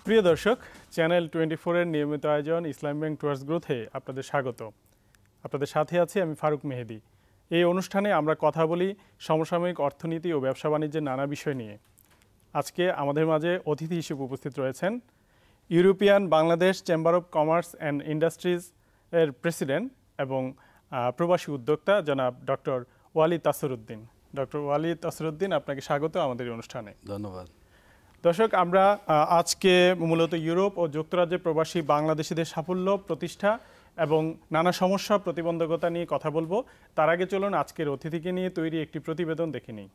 প্রিয় দর্শক, চ্যানেল 24 এর নিয়মিত আয়োজন ইসলাম ব্যাংক টুয়ার্ডস গ্রোথে আপনাদের স্বাগত। আপনাদের সাথে আছি আমি ফারুক মেহেদি। এই অনুষ্ঠানে আমরা কথা বলি সমসাময়িক অর্থনীতি ও ব্যবসা বাণিজ্যের নানা বিষয় নিয়ে। আজকে আমাদের মাঝে অতিথি হিসেবে উপস্থিত রয়েছেন European Bangladesh chamber of commerce and industries এর প্রেসিডেন্ট এবং প্রবাসী উদ্যোক্তা জনাব ডক্টর ওয়ালি তাসর উদ্দিন। ডক্টর ওয়ালি তাসর উদ্দিন, আপনাকে স্বাগত আমাদের অনুষ্ঠানে। ধন্যবাদ। দর্শক, আমরা আজকে মূলত ইউরোপ ও যুক্তরাজ্যে প্রবাসী বাংলাদেশিদের সাফল্য, প্রতিষ্ঠা এবং নানা সমস্যা প্রতিবন্ধকতা নিয়ে কথা বলবো। তার আগে চলুন আজকের অতিথিকে নিয়ে তৈরি একটি প্রতিবেদন দেখে নিই।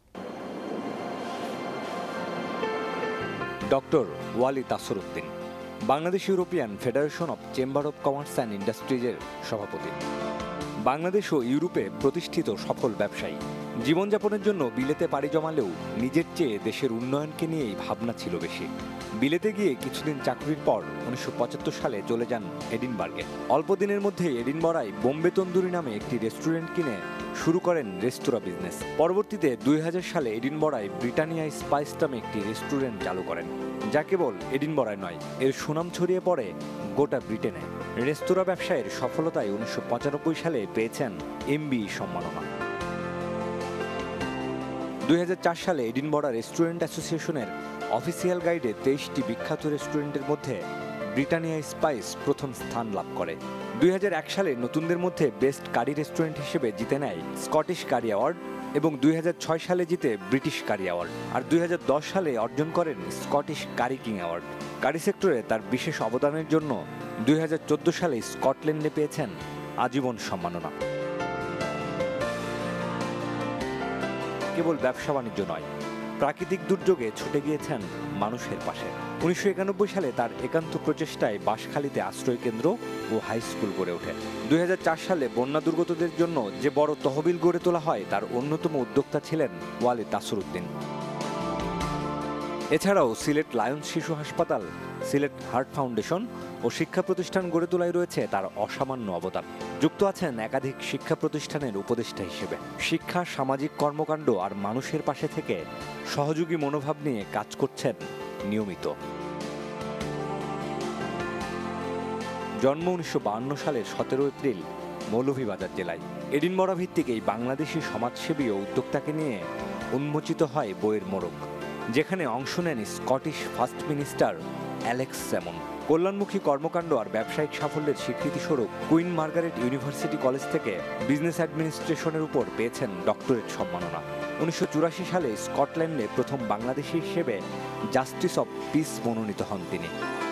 Doctor Wali Tasar Uddin Bangladesh European federation of chamber of commerce and ইন্ডাস্ট্রিজের সভাপতি। বাংলাদেশ ও ইউরোপে প্রতিষ্ঠিত সফল ব্যবসায়ী। জীবনযাপনের জন্য বিলেতে পাড়ি জমালেও নিজের চেয়ে দেশের উন্নয়নকে নিয়েই ভাবনা ছিল বেশি। বিলেতে গিয়ে কিছুদিন চাকরির পর 1975 সালে চলে যান এডিনবার্গে। অল্প দিনের মধ্যেই এডিনবরায় বোম্বে তন্দুরি নামে একটি রেস্টুরেন্ট কিনে শুরু করেন রেস্তোরাঁ বিজনেস। পরবর্তীতে 2000 সালে এডিনবরায় ব্রিটানিয়া স্পাইস নামে একটি রেস্টুরেন্ট চালু করেন, যা কেবল এডিনবরায় নয়, এর সুনাম ছড়িয়ে পড়ে গোটা ব্রিটেনে। রেস্তোরাঁ ব্যবসায়ের সফলতায় 1995 সালে পেয়েছেন এমবি সম্মাননা। 2004 সালে এডিনবরা রেস্টুরেন্ট অ্যাসোসিয়েশনের অফিসিয়াল গাইডে 23টি বিখ্যাত রেস্টুরেন্টের মধ্যে ব্রিটানিয়া স্পাইস প্রথম স্থান লাভ করে। 2001 সালে নতুনদের মধ্যে বেস্ট কারি রেস্টুরেন্ট হিসেবে জিতে নেয় স্কটিশ কারি অ্যাওয়ার্ড এবং 2006 সালে জিতে ব্রিটিশ কারি অ্যাওয়ার্ড, আর 2010 সালে অর্জন করেন Scottish curry king award. Curry সেক্টরে তার বিশেষ অবদানের জন্য 2014 সালে স্কটল্যান্ডে পেয়েছেন আজীবন সম্মাননা। কেবল ব্যবসা বাণিজ্য নয়, প্রাকৃতিক দুর্যোগে ছুটে গিয়েছেন মানুষের পাশে। 1991 সালে তার একান্ত প্রচেষ্টায় বাঁশখালীতে আশ্রয় কেন্দ্র ও হাই স্কুল গড়ে ওঠে। 2004 সালে বন্যা দুর্গতদের জন্য যে বড় তহবিল গড়ে তোলা হয়, তার অন্যতম উদ্যোক্তা ছিলেন ওয়ালি তাসর উদ্দিন। এছাড়াও সিলেট লায়ন্স শিশু হাসপাতাল, সিলেট হার্ট ফাউন্ডেশন ও শিক্ষা প্রতিষ্ঠান গড়ে তোলায় রয়েছে তার অসামান্য অবদান। যুক্ত আছেন একাধিক শিক্ষা প্রতিষ্ঠানের উপদেষ্টা হিসেবে। শিক্ষা, সামাজিক কর্মকাণ্ড আর মানুষের পাশে থেকে সহযোগী মনোভাব নিয়ে কাজ করছেন নিয়মিত। জন্ম 1952 সালের 17 এপ্রিল মৌলভীবাজার জেলায়। এডিনবরা ভিত্তিক এই বাংলাদেশি সমাজসেবী ও উদ্যোক্তাকে নিয়ে উন্মোচিত হয় বইয়ের মোড়ক, যেখানে অংশ নেন Scottish first minister Alex Salmond. কল্যাণমুখী কর্মকাণ্ড আর ব্যবসায়িক সাফল্যের স্বীকৃতিস্বরূপ কুইন মার্গারেট ইউনিভার্সিটি কলেজ থেকে বিজনেস অ্যাডমিনিস্ট্রেশনের উপর পেয়েছেন ডক্টরেট সম্মাননা। 1984 সালে স্কটল্যান্ডে প্রথম বাংলাদেশি হিসেবে জাস্টিস অব পিস মনোনীত হন তিনি।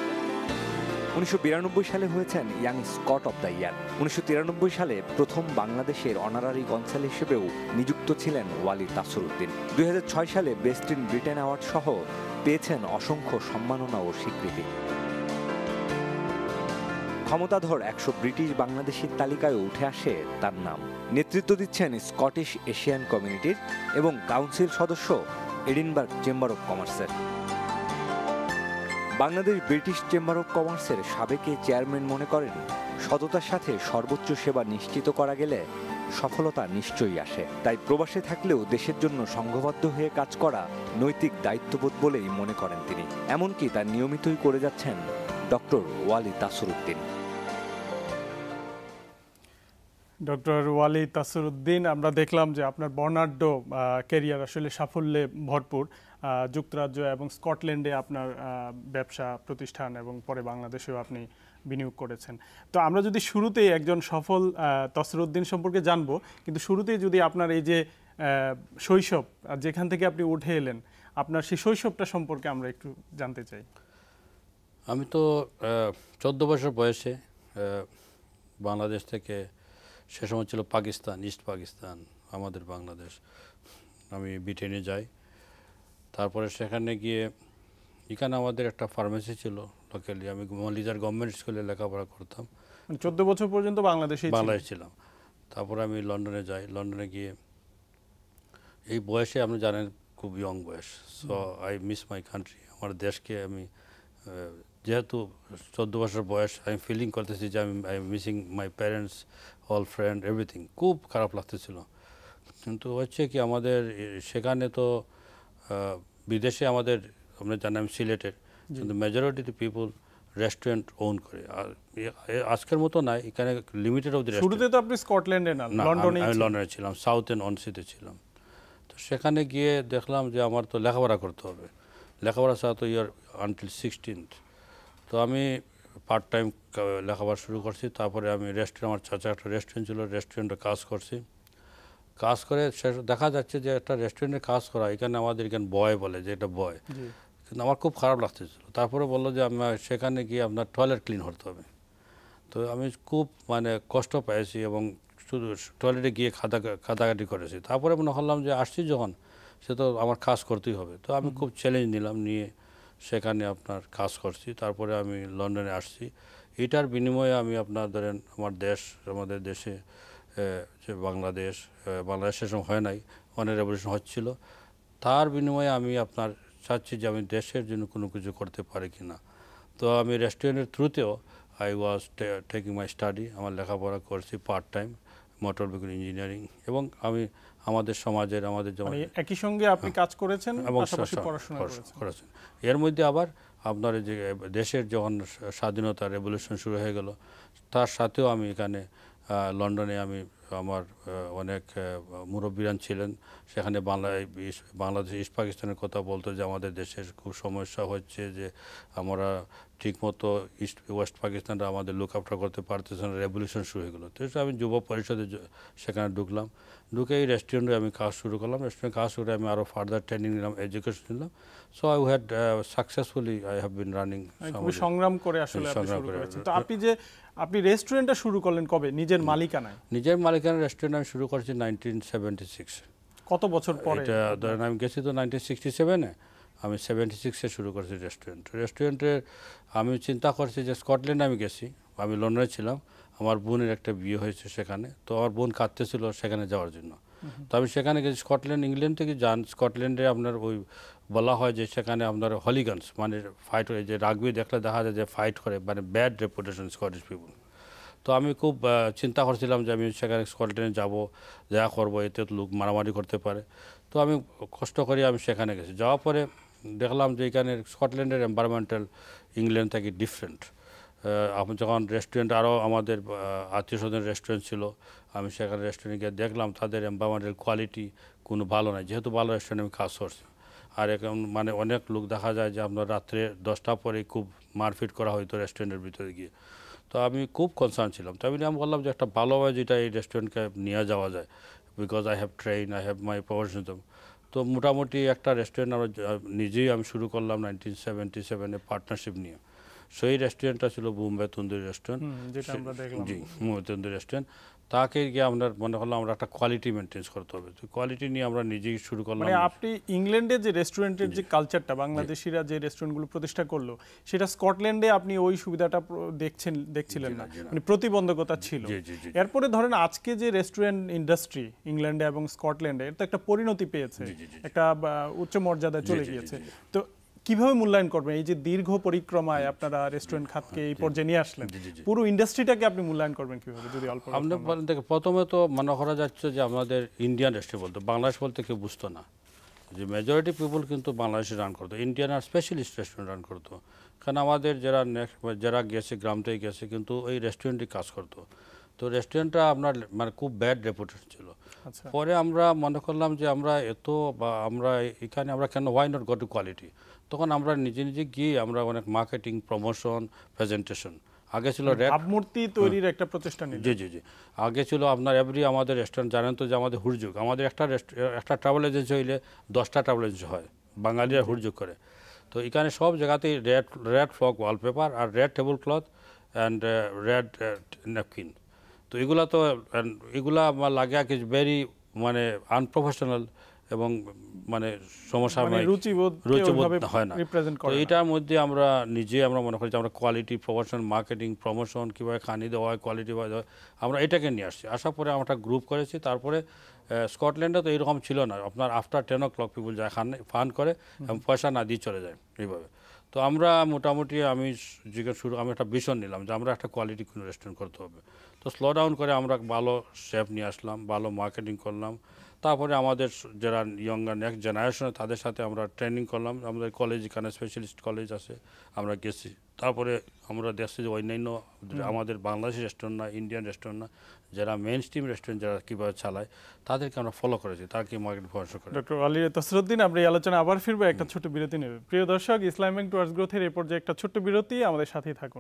1992 সালে হয়েছেন young Scot of the year. 1993 সালে প্রথম বাংলাদেশের অনারারি কনসাল হিসেবেও নিযুক্ত ছিলেন ওয়ালি তাসর উদ্দিন। 2006 সালে বেস্ট ইন ব্রিটেন অ্যাওয়ার্ড সহ পেয়েছেন অসংখ্য সম্মাননা ও স্বীকৃতি। ক্ষমতাধর 100 ব্রিটিশ বাংলাদেশির তালিকায় উঠে আসে তার নাম। নেতৃত্ব দিচ্ছেন স্কটিশ এশিয়ান কমিউনিটির এবং কাউন্সিল সদস্য এডিনবার্গ চেম্বার অব কমার্সের। বাংলাদেশ ব্রিটিশ চেম্বার অব কমার্সের সাবেক চেয়ারম্যান মনে করেন, সততার সাথে সর্বোচ্চ সেবা নিশ্চিত করা গেলে সফলতা নিশ্চয়ই আসে। তাই প্রবাসে থাকলেও দেশের জন্য সংঘবদ্ধ হয়ে কাজ করা নৈতিক দায়িত্ববোধ বলেই মনে করেন তিনি। এমনকি তা নিয়মিতই করে যাচ্ছেন ডক্টর ওয়ালি তাসর উদ্দিন। ডক্টর ওয়ালি তাসর উদ্দিন, আমরা দেখলাম যে আপনার বর্ণাঢ্য ক্যারিয়ার আসলে সাফল্যে ভরপুর। যুক্তরাজ্য এবং স্কটল্যান্ডে আপনার ব্যবসা প্রতিষ্ঠান এবং পরে বাংলাদেশেও আপনি বিনিয়োগ করেছেন। তো আমরা যদি শুরুতেই একজন সফল তাসর উদ্দিন সম্পর্কে জানবো, কিন্তু শুরুতেই যদি আপনার এই যে শৈশব, যেখান থেকে আপনি উঠে এলেন, আপনার সেই শৈশবটা সম্পর্কে আমরা একটু জানতে চাই। আমি তো 14 বছর বয়সে বাংলাদেশ থেকে, সে সময় ছিল পাকিস্তান, ইস্ট পাকিস্তান, আমাদের বাংলাদেশ, আমি ব্রিটেনে যাই। তারপরে সেখানে গিয়ে এখানে আমাদের একটা ফার্মেসি ছিল লোকালি, আমি মলিজার গভর্নমেন্ট স্কুলে লেখাপড়া করতাম। 14 বছর পর্যন্ত বাংলাদেশে ছিলাম। তারপরে আমি লন্ডনে যাই। লন্ডনে গিয়ে এই বয়সে আপনি জানেন খুব ইয়ং বয়স, so I miss my country. আমার দেশকে আমি যেহেতু 14 বছর বয়স, আমি ফিলিং করতেছি যে I missing my parents, all friend, everything. খুব খারাপ লাগতেছিল। কিন্তু হচ্ছে কি, আমাদের সেখানে তো বিদেশে আমাদের, আমরা জানি আমি সিলেটের, কিন্তু majority the people restaurant own করে। আর আজকের মতো নাই, এখানে লিমিটেড অফ দি শুরুতে তো আপনি স্কটল্যান্ডে না লন্ডনে? আমি লন্ডনে ছিলাম, সাউথ এন্ড অনসিতে ছিলাম। তো সেখানে গিয়ে দেখলাম যে আমার তো লেখাপড়া করতে হবে, লেখাপড়া ছাড়া তো ইয়ার আনটিল 16th। তো আমি পার্ট টাইম লেখাপড়া শুরু করছি। তারপরে আমি রেস্টুরেন্ট, আমার চাচা একটা রেস্টুরেন্ট ছিল, রেস্টুরেন্টে কাজ করছি। কাজ করে দেখা যাচ্ছে যে একটা রেস্টুরেন্টে কাজ করা, এখানে আমাদের এখানে বয় বলে যে এটা বয়, কিন্তু আমার খুব খারাপ লাগতেছিল। তারপরে বললো যে আমার সেখানে গিয়ে আপনার টয়লেট ক্লিন করতে হবে। তো আমি খুব মানে কষ্ট পেয়েছি এবং শুধু টয়লেটে গিয়ে খাদাকাটি করেছি। তারপরে মনে করলাম যে আসছি যখন, সে তো আমার কাজ করতেই হবে। তো আমি খুব চ্যালেঞ্জ নিলাম, নিয়ে সেখানে আপনার কাজ করছি। তারপরে আমি লন্ডনে আসছি। এটার বিনিময়ে আমি আপনার ধরেন আমাদের দেশে যে বাংলাদেশ সে সময় হয় নাই, অনেক রেভলিউশন হচ্ছিল, তার বিনিময়ে আমি আপনার চাচ্ছি যে আমি দেশের জন্য কোনো কিছু করতে পারি কি না। তো আমি রেস্টুরেন্টের থ্রুতেও I was taking my study, আমার লেখাপড়া করছি part time, motor vehicle engineering, এবং আমি আমাদের সমাজের যেমন একই সঙ্গে আপনি কাজ করেছেন এবং পড়াশোনা করেছেন। এর মধ্যে আবার আপনার যে দেশের যখন স্বাধীনতা রেভলিউশন শুরু হয়ে গেল, তার সাথেও আমি এখানে লন্ডনে আমার অনেক মুরব্বীরান ছিলেন, সেখানে বাংলাদেশ ইস্ট পাকিস্তানের কথা বলতো যে আমাদের দেশের খুব সমস্যা হচ্ছে, যে আমরা ঠিকমতো ওয়েস্ট পাকিস্তানরা আমাদের লুক আফটার করতে পারতেছে না, রেভলিউশন শুরু হয়ে গেলো। তো আমি যুব পরিষদে সেখানে ঢুকলাম, ঢুকে এই রেস্টুরেন্টে আমি কাজ শুরু করলাম। রেস্টুরেন্টে কাজ করে আমি আরও ফার্দার ট্রেনিং নিলাম, এডুকেশন নিলাম। So I had successfully I have been running. সংগ্রাম করে আসলে তো আপনি রেস্টুরেন্টটা শুরু করলেন কবে নিজের মালিকানায়? নিজের মালিকানায় রেস্টুরেন্ট আমি শুরু করেছি 1976। কত বছর পরে? এটা ধরেন আমি গেছি তো 1967-এ, আমি 76-এ শুরু করেছি রেস্টুরেন্টে। আমি চিন্তা করছি যে স্কটল্যান্ডে আমি গেছি, আমি লন্ডনে ছিলাম, আমার বোনের একটা বিয়ে হয়েছে সেখানে। তো আমার বোন কাঁদতেছিল সেখানে যাওয়ার জন্য। তো আমি সেখানে গেছি। ইংল্যান্ড থেকে যান, স্কটল্যান্ডে আপনার ওই বলা হয় যে সেখানে আপনার হলিগানস মানে ফাইট হয়ে, যে রাগবি দেখলে দেখা যায় যে ফাইট করে, মানে ব্যাড রেপুটেশন স্কটিশ পিপুল। তো আমি খুব চিন্তা করছিলাম যে আমি সেখানে স্কটল্যান্ডে যাব, দেখা করবো, এতে লোক মারামারি করতে পারে। তো আমি কষ্ট করে আমি সেখানে গেছি। যাওয়ার পরে দেখলাম যে এখানে স্কটল্যান্ডের এনভায়রনমেন্টাল ইংল্যান্ড থেকে ডিফারেন্ট। আমি যখন রেস্টুরেন্ট, আরও আমাদের আত্মীয় স্বজনের রেস্টুরেন্ট ছিল, আমি সেখানে রেস্টুরেন্টে গিয়ে দেখলাম তাদের এনভায়রনমেন্টাল কোয়ালিটি কোনো ভালো নয়, যেহেতু ভালো রেস্টুরেন্টে আমি কাজ করছি। আর এখন মানে অনেক লোক দেখা যায় যে আপনার রাত্রে 10টার পরে খুব মারপিট করা হয়তো রেস্টুরেন্টের ভিতরে গিয়ে। তো আমি খুব কনসার্ন ছিলাম। তো আমি বললাম যে একটা ভালোভাবে যেটা এই রেস্টুরেন্টকে নিয়ে যাওয়া যায়, because I have train, I have my professionalism. তো মোটামুটি একটা রেস্টুরেন্ট নিজেই আমি শুরু করলাম 1977-এ পার্টনারশিপ নিয়ে। সেই রেস্টুরেন্টটা ছিল বোম্বে তন্দুরি রেস্টুরেন্ট। জি, বোম্বে তন্দুরি রেস্টুরেন্ট। তাকে গিয়ে আমরা মনে করলাম আমরা একটা কোয়ালিটি মেনটেন করতে হবে। তো কোয়ালিটি নিয়ে আমরা নিজেই শুরু করলাম। মানে আপনি ইংল্যান্ডে যে রেস্টুরেন্টের যে কালচারটা, বাংলাদেশিরা যে রেস্টুরেন্টগুলো প্রতিষ্ঠা করলো, সেটা স্কটল্যান্ডে আপনি ওই সুবিধাটা দেখছিলেন না, মানে প্রতিবন্ধকতা ছিল। এরপরে ধরেন আজকে যে রেস্টুরেন্ট ইন্ডাস্ট্রি ইংল্যান্ডে এবং স্কটল্যান্ডে, এটা একটা পরিণতি পেয়েছে, একটা উচ্চ মর্যাদায় চলে গিয়েছে। তো কিভাবে মূল্যায়ন করবেন এই যে দীর্ঘ পরিক্রমায় আপনারা রেস্টুরেন্ট খাতকে এই পর্যায়ে নিয়ে আসলেন, পুরো ইন্ডাস্ট্রিটাকে আপনি মূল্যায়ন করবেন কিভাবে যদি অল্প? আপনি বলেন, দেখে প্রথমে তো মনে করা যাচ্ছে যে আমাদের ইন্ডিয়ান রেস্টুরেন্ট বলতো, বাংলাদেশ বলতে কেউ বুঝতো না, যে মেজরিটি পিপল কিন্তু বাংলাদেশে রান করতো, ইন্ডিয়ান আর স্পেশালিস্ট রেস্টুরেন্ট রান করতো। কারণ আমাদের যারা গেছে গ্রাম থেকে গেছে কিন্তু ওই রেস্টুরেন্টে কাজ করতো। তো রেস্টুরেন্টটা আপনার মানে খুব ব্যাড রেপুটেশন ছিল। পরে আমরা মনে করলাম যে আমরা আমরা এখানে আমরা কেন why not go to quality. তখন আমরা নিজে গিয়ে আমরা অনেক মার্কেটিং, প্রমোশন, প্রেজেন্টেশন, আগে ছিল ভাবমূর্তি তৈরির একটা প্রচেষ্টা নিলেন। জি আগে ছিল আপনার আমাদের রেস্টুরেন্ট জানেন তো যে আমাদের হুড়যোগ, আমাদের একটা ট্রাভেল এজেন্সি হইলে 10টা ট্রাভেল এজেন্সি হয়, বাঙালিরা হুড়যোগ করে। তো এখানে সব জায়গাতেই রেড ফ্লক ওয়ালপেপার আর red table cloth and red napkin. তো এগুলা লাগে কি ভেরি মানে আনপ্রফেশনাল এবং মানে সমস্যা রুচিবোধ হয় না। তো এটার মধ্যে আমরা মনে করি যে আমরা কোয়ালিটি, প্রমোশন, মার্কেটিং, প্রমোশন কীভাবে খানি দেওয়া হয়, কোয়ালিটি আমরা এটাকে নিয়ে আসছি। আসার পরে আমরা একটা গ্রুপ করেছি। তারপরে স্কটল্যান্ডে তো এরকম ছিল না, আপনার আফটার 10 o'clock পিপুল যায় ফান করে এবং পয়সা না দিয়ে চলে যায় এইভাবে। তো আমরা মোটামুটি আমি একটা ভিশন নিলাম যে আমরা একটা কোয়ালিটি কোনো রেস্টুরেন্ট করতে হবে। তো তো স্লো ডাউন করে আমরা ভালো শেপ নিয়ে আসলাম, ভালো মার্কেটিং করলাম। তারপরে আমাদের যারা ইয়ঙ্গার নেক্সট জেনারেশন তাদের সাথে আমরা ট্রেনিং করলাম। আমাদের কলেজ এখানে স্পেশালিস্ট কলেজ আছে, আমরা গেছি। তারপরে আমরা দেখছি যে অন্যান্য আমাদের বাংলাদেশি রেস্টুরেন্ট না, ইন্ডিয়ান রেস্টুরেন্ট না, যারা মেইন স্ট্রিম রেস্টুরেন্ট যারা কীভাবে চালায় তাদেরকে আমরা ফলো করেছি, তারা কি মার্কেট ভরসা করে। ডক্টর ওয়ালি তাসরউদ্দিন, আমরা এই আলোচনা আবার ফিরবো, একটা ছোট্ট বিরতি নেব। প্রিয় দর্শক, ইসলাম ব্যাংক টুয়ার্ডস গ্রোথের এই পর্যায়ে একটা ছোট্ট বিরতি, আমাদের সাথেই থাকুন।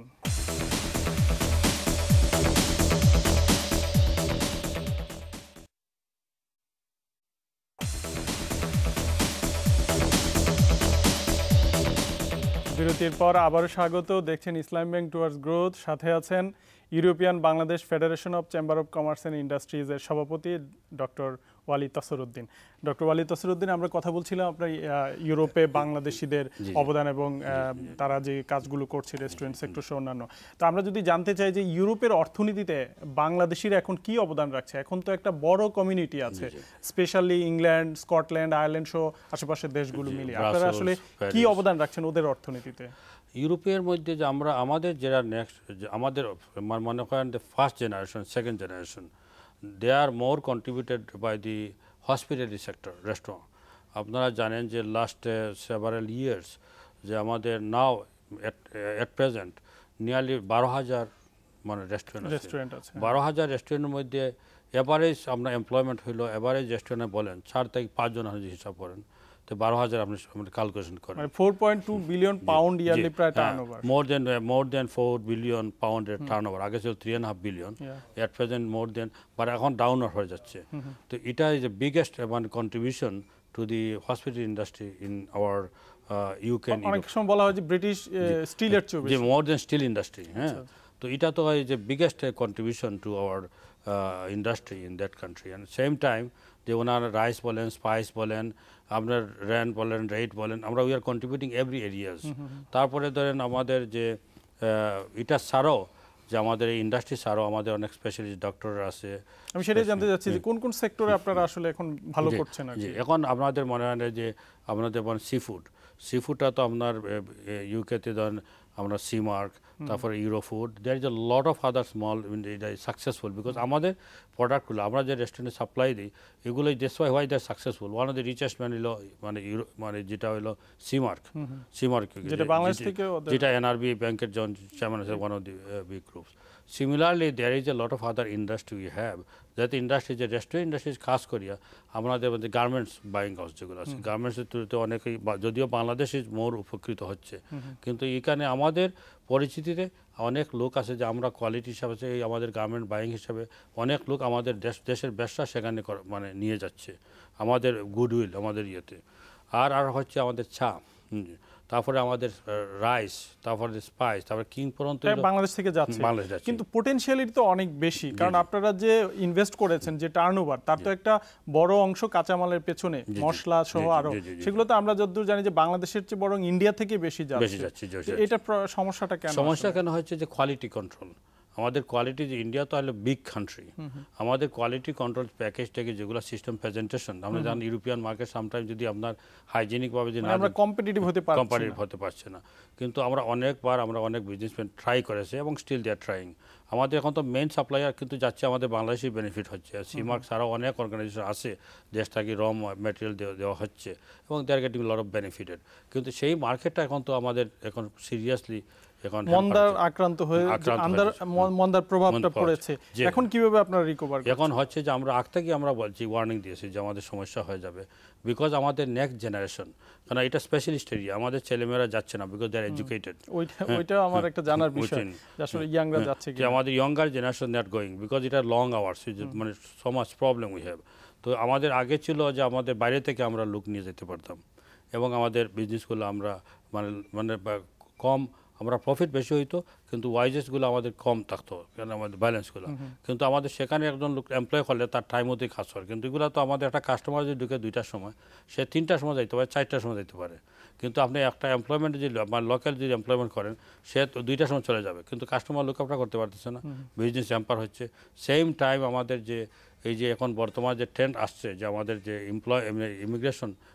বিরতির পর আবারও স্বাগত। দেখছেন ইসলাম ব্যাংক টুয়ার্ডস গ্রোথ, সাথে আছেন European Bangladesh federation of chamber of commerce and ইন্ডাস্ট্রিজের সভাপতি ডক্টর ওয়ালি তাসরউদ্দিন। ডক্টর ওয়ালি তাসরউদ্দিন, আমরা কথা বলছিলাম আপনার ইউরোপে বাংলাদেশিদের অবদান এবং তারা যে কাজগুলো করছে রেস্টুরেন্ট সেক্টর সহ অন্যান্য। তো আমরা যদি জানতে চাই যে ইউরোপের অর্থনীতিতে বাংলাদেশিরা এখন কি অবদান রাখছে। এখন তো একটা বড় কমিউনিটি আছে, স্পেশালি ইংল্যান্ড, স্কটল্যান্ড, আয়ারল্যান্ড সহ আশেপাশের দেশগুলো মিলিয়ে আপনারা আসলে কি অবদান রাখছেন ওদের অর্থনীতিতে? ইউরোপের মধ্যে যে আমরা আমাদের যারা নেক্সট আমাদের মনে করেন the first generation, second generation, they are more contributed by the hospitality sector, restaurant. আপনারা জানেন যে লাস্ট সেভারাল ইয়ার্স যে আমাদের নাও এট প্রেজেন্ট নিয়ারলি 12,000 মানে রেস্টুরেন্ট আছে। 12,000 রেস্টুরেন্টের মধ্যে এভারেজ আমরা এমপ্লয়মেন্ট হইলো, এভারেজ রেস্টুরেন্টে বলেন 4 থেকে 5 জন যদি হিসাব করেন, তো 12,000 আপনি ক্যালকুলেশন করেন, 4.2 বিলিয়ন পাউন্ড ইয়ারলি প্রায় টার্নওভার, মোর দেন 4 বিলিয়ন পাউন্ডের টার্নওভার। আগে ছিল 3.5 billion, at present more than, but এখন ডাউন হয়ে যাচ্ছে। তো এটা ইজ দ্য বিগেস্ট মানে contribution to the hospital industry in our UK. অনেক সময় বলা হয় যে ব্রিটিশ স্টিলের চেয়ে বেশি, মোর দেন স্টিল ইন্ডাস্ট্রি। হ্যাঁ, তো এটা তো is the biggest contribution to our industry in that country. And same time যে ওনারা রাইস বলেন, স্পাইস বলেন, আপনার র্যান্ড বলেন, রেট বলেন, আমরা we are contributing every areas. তারপরে ধরেন আমাদের যে এটা ছাড়াও যে আমাদের এই ইন্ডাস্ট্রি ছাড়াও আমাদের অনেক স্পেশালিস্ট ডক্টর আছে। আমি সেটাই জানতে চাচ্ছি যে কোন কোন সেক্টরে আপনারা আসলে এখন ভালো করছেন। এখন আপনাদের মনে হয় যে আপনাদের সিফুডটা তো আপনার ইউকেতে ধরেন আমরা সিমার্ক, তারপরে Eurofood, there is a lot of other small successful because আমাদের প্রোডাক্টগুলো আমরা যে রেস্টুরেন্টে সাপ্লাই দিই এগুলোই that's why they successful. One of the richest man হলো মানে যেটা হলো সিমার্ক, যেটা এনআরবি ব্যাংকের জন চেয়ারম্যান আছে, one of the big groups. Similarly, there is a lot of other industry we have. That industry যে রেস্টুরেন্ট ইন্ডাস্ট্রি কাজ করিয়া আমাদের মধ্যে গার্মেন্টস বাইং হাউস যেগুলো আছে, গার্মেন্টসের থ্রুতে অনেকেই যদিও বাংলাদেশে মোর উপকৃত হচ্ছে, কিন্তু এখানে আমাদের পরিচিতিতে অনেক লোক আছে যে আমরা কোয়ালিটি হিসাবে আমাদের গার্মেন্ট বাইং হিসাবে অনেক লোক আমাদের দেশের ব্যবসা সেখানে মানে নিয়ে যাচ্ছে আমাদের গুডউইল আমাদের ইয়েতে। আর হচ্ছে আমাদের চা, তারপরে আমাদের রাইস, তারপরে স্পাইস, তারপরে কিং পর্যন্ত বাংলাদেশ থেকে যাচ্ছে। কিন্তু পটেনশিয়ালিটি তো অনেক বেশি, কারণ আপনারা যে ইনভেস্ট করেছেন যে টার্নওভার, তার তো একটা বড় অংশ কাঁচামালের পেছনে, মশলা সহ আরো, সেগুলো তো আমরা যতদূর জানি যে বাংলাদেশের চেয়ে বরং ইন্ডিয়া থেকে বেশি যাচ্ছে। এটা সমস্যাটা কেন? সমস্যা কেন হচ্ছে যে কোয়ালিটি কন্ট্রোল। আমাদের কোয়ালিটি যে ইন্ডিয়া তো হলো বিগ কান্ট্রি, আমাদের কোয়ালিটি কন্ট্রোল প্যাকেজ থেকে যেগুলো সিস্টেম প্রেজেন্টেশন আমরা জানি ইউরোপিয়ান মার্কেট সামটাইম যদি আপনার হাইজেনিকভাবে যে আমরা কম্পিটিটিভ হতে পারছে না, কিন্তু আমরা অনেকবার আমরা অনেক বিজনেসম্যান ট্রাই করেছে এবং স্টিল দে আর ট্রাইং। আমাদের এখন তো মেইন সাপ্লাইয়ার কিন্তু যাচ্ছে আমাদের বাংলাদেশি বেনিফিট হচ্ছে। সিমার্ক ছাড়াও অনেক অর্গানাইজেশন আছে দেশ থেকে র ম্যাটেরিয়াল দেওয়া হচ্ছে এবং they are getting lot of benefited, কিন্তু সেই মার্কেটটা এখন তো আমাদের এখন সিরিয়াসলি মন্দার আক্রান্ত হয়ে মন্দার প্রভাবটা পড়েছে। এখন কিভাবে আপনারা রিকভার? এখন হচ্ছে যে আমরা আগ থেকে আমরা বলছি, ওয়ার্নিং দিয়েছি যে আমাদের সমস্যা হয়ে যাবে, বিকজ আমাদের নেক্সট জেনারেশন, কারণ এটা স্পেশালিস্ট এরিয়া, আমাদের ছেলেমেয়েরা যাচ্ছে না বিকজ দে আর এডুকেটেড। ওইটা আমার একটা জানার বিষয়, আসলে ইয়াংরা যাচ্ছে কি আমাদের younger generation that going because এটা লং আওয়ার্স, মানে so much problem we have. তো আমাদের আগে ছিল যে আমাদের বাইরে থেকে আমরা লোক নিয়ে যেতে পারতাম এবং আমাদের বিজনেসগুলো আমরা মানে কম, আমরা প্রফিট বেশি হইতো কিন্তু ওয়াইজেসগুলো আমাদের কম থাকতো, কেন আমাদের ব্যালেন্সগুলো। কিন্তু আমাদের সেখানে একজন লোক এমপ্লয় করলে তার টাইম মতোই কাজ করে, কিন্তু এগুলো তো আমাদের একটা কাস্টমার যদি ঢুকে 2টার সময়, সে 3টার সময় যাইতে পারে, 4টার সময় যাইতে পারে, কিন্তু আপনি একটা এমপ্লয়মেন্ট যদি লোকাল যদি এমপ্লয়মেন্ট করেন সে তো 2টার সময় চলে যাবে, কিন্তু কাস্টমার লুক আপটা করতে পারতেছে না, বিজনেস হ্যাম্পার হচ্ছে। সেম টাইম আমাদের যে এই যে এখন বর্তমান যে ট্রেন্ড আসছে যে আমাদের যে ইমিগ্রেশন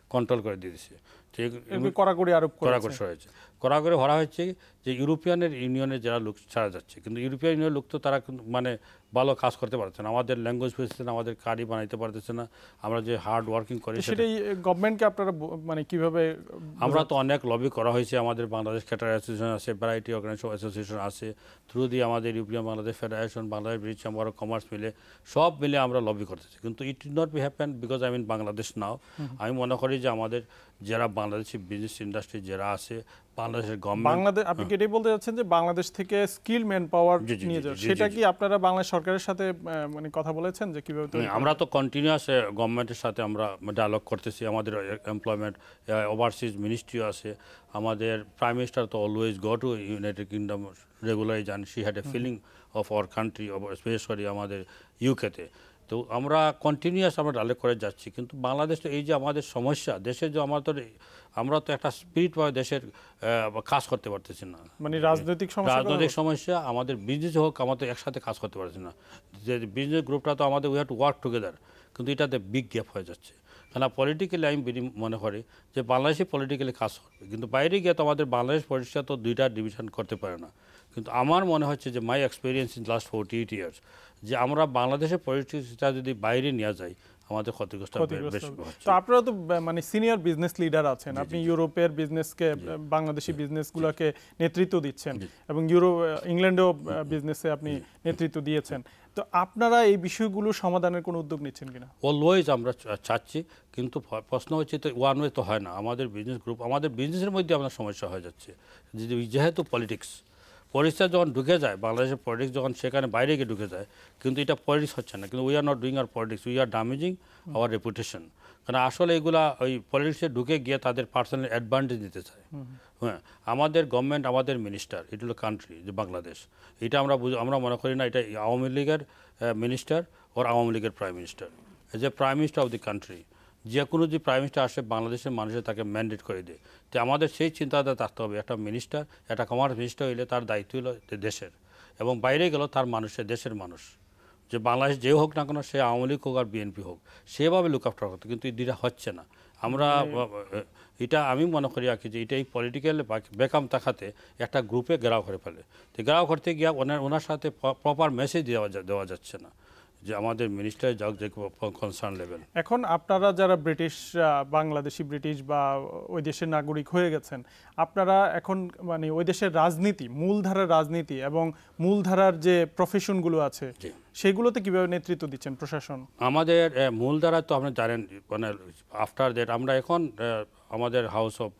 কন্ট্রোল করে দিয়ে দিচ্ছে। কড়াকড়ি আরোপ হয়েছে, কড়াকড়ি ভরা হচ্ছে যে ইউরোপিয়ানের ইউনিয়নের যারা লোক ছাড়া যাচ্ছে, কিন্তু ইউরোপিয়ান ইউনিয়নের লোক তো তারা মানে ভালো কাজ করতে পারছে না, আমাদের ল্যাঙ্গুয়েজ বুঝতেছে না, আমাদের কার্ডই বানাইতে পারতেছে না, আমরা যে হার্ড ওয়ার্কিং করি সেটাই গভর্নমেন্টকে আপনারা মানে কিভাবে? আমরা তো অনেক লবি করা হয়েছে, আমাদের বাংলাদেশ ক্যাটার অ্যাসোসিয়েশন আছে, ভ্যারাইটি অর্গানাইজেশন অ্যাসোসিয়েশন আছে, থ্রু দিয়ে আমাদের European Bangladesh federation, Bangladesh British chamber of commerce মিলে সব মিলে আমরা লবি করতেছি, কিন্তু it did not be happen because I mean Bangladesh now. আমি মনে করি যে আমাদের যারা বাংলাদেশি বিজনেস ইন্ডাস্ট্রি যারা আছে, বাংলাদেশের গভর্নমেন্ট, বাংলাদেশ, আপনি কি এটাই বলতে যাচ্ছেন যে বাংলাদেশ থেকে স্কিল ম্যান পাওয়ার নিয়ে যাওয়া, সেটা কি আপনারা বাংলাদেশ সরকারের সাথে মানে কথা বলেছেন যে কিভাবে? আমরা তো কন্টিনিউয়াস গভর্নমেন্টের সাথে আমরা ডায়ালগ করতেছি, আমাদের এমপ্লয়মেন্ট ওভারসিজ মিনিস্ট্রিও আছে, আমাদের প্রাইম মিনিস্টার তো always go to United Kingdom regularly যান, she had a feeling of our country, specially আমাদের ইউকেতে। তো আমরা কন্টিনিউয়াস আমরা ডায়ালগ করে যাচ্ছি, কিন্তু বাংলাদেশ তো এই যে আমাদের সমস্যা, দেশের যে আমরা তো একটা স্পিরিট পাওয়া দেশের কাজ করতে পারতেছি না, মানে রাজনৈতিক সমস্যা, আমাদের বিজনেস হোক, আমাদের একসাথে কাজ করতে পারছি না, যে বিজনেস গ্রুপটা তো আমাদের we have to work together, কিন্তু এটাতে বিগ গ্যাপ হয়ে যাচ্ছে। কেন পলিটিক্যালি আমি মনে করি যে বাংলাদেশে পলিটিক্যালি কাজ করবে, কিন্তু বাইরে গিয়ে তো আমাদের বাংলাদেশ পলিটিক্সটা তো দুইটা ডিভিশন করতে পারে না। কিন্তু আমার মনে হচ্ছে যে my experience in last 48 years, যে আমরা বাংলাদেশের পলিটিক্সটা যদি বাইরে নিয়ে যাই আমাদের ক্ষতিগ্রস্ত বেশি হচ্ছে। তো আপনারা তো মানে সিনিয়র বিজনেস লিডার আছেন, আপনি ইউরোপের বিজনেসকে, বাংলাদেশি বিজনেসগুলোকে নেতৃত্ব দিচ্ছেন, এবং ইংল্যান্ডেও বিজনেসে আপনি নেতৃত্ব দিয়েছেন। তো আপনারা এই বিষয়গুলো সমাধানের কোনো উদ্যোগ নিচ্ছেন কিনা? অলওয়েজ আমরা চাচ্ছি, কিন্তু প্রশ্ন হচ্ছে তো ওয়ান ওয়ে তো হয় না, আমাদের বিজনেস গ্রুপ, আমাদের বিজনেসের মধ্যে আপনার সমস্যা হয়ে যাচ্ছে, যেহেতু পলিটিক্স যখন ঢুকে যায়, বাংলাদেশের পলিটিক্স যখন সেখানে বাইরে গিয়ে ঢুকে যায়, কিন্তু এটা পলিটিক্স হচ্ছে না, কিন্তু we are not doing our politics, we are damaging our reputation. কারণ আসলে এগুলা ওই পলিটিক্সে ঢুকে গিয়ে তাদের পার্সোনাল অ্যাডভান্টেজ দিতে চায়। হ্যাঁ, আমাদের গভর্নমেন্ট, আমাদের মিনিস্টার, এটা হলো কান্ট্রি যে বাংলাদেশ, এটা আমরা মনে করি না এটা আওয়ামী লীগের মিনিস্টার ওর আওয়ামী লীগের prime minister, as a prime minister of the country, যে কোনো যে প্রাইম মিনিস্টার আসে বাংলাদেশের মানুষের তাকে ম্যান্ডেট করে দেয়। তো আমাদের সেই চিন্তাধারা থাকতে হবে, একটা মিনিস্টার, একটা কমার্স মিনিস্টার হইলে তার দায়িত্ব হলো দেশের, এবং বাইরে গেল তার মানুষের, দেশের মানুষ, যে বাংলাদেশ যে হোক না কেন, সে আওয়ামী লীগ হোক আর বিএনপি হোক, সেভাবে লুক আফটার করতে, কিন্তু এই দুইটা হচ্ছে না। আমরা এটা আমি মনে করি আর কি, যে এটা এই পলিটিক্যাল বেকাম তাকাতে একটা গ্রুপে ঘেরাও করে ফেলে, তো ঘেরাও করতে গিয়ে ওনার সাথে প্রপার মেসেজ দেওয়া যাচ্ছে না, যে আমাদের মিনিস্টার যাক যে কনসার্ন লেভেল। এখন আপনারা যারা ব্রিটিশ, বাংলাদেশি ব্রিটিশ বা ওই দেশের নাগরিক হয়ে গেছেন, আপনারা এখন মানে ওই দেশের রাজনীতি, মূলধারার রাজনীতি এবং মূলধারার যে প্রফেশনগুলো আছে সেগুলোতে কিভাবে নেতৃত্ব দিচ্ছেন প্রশাসন? আমাদের মূলধারা তো আপনি জানেন, মানে আফটার দ্যাট আমরা এখন আমাদের হাউস অফ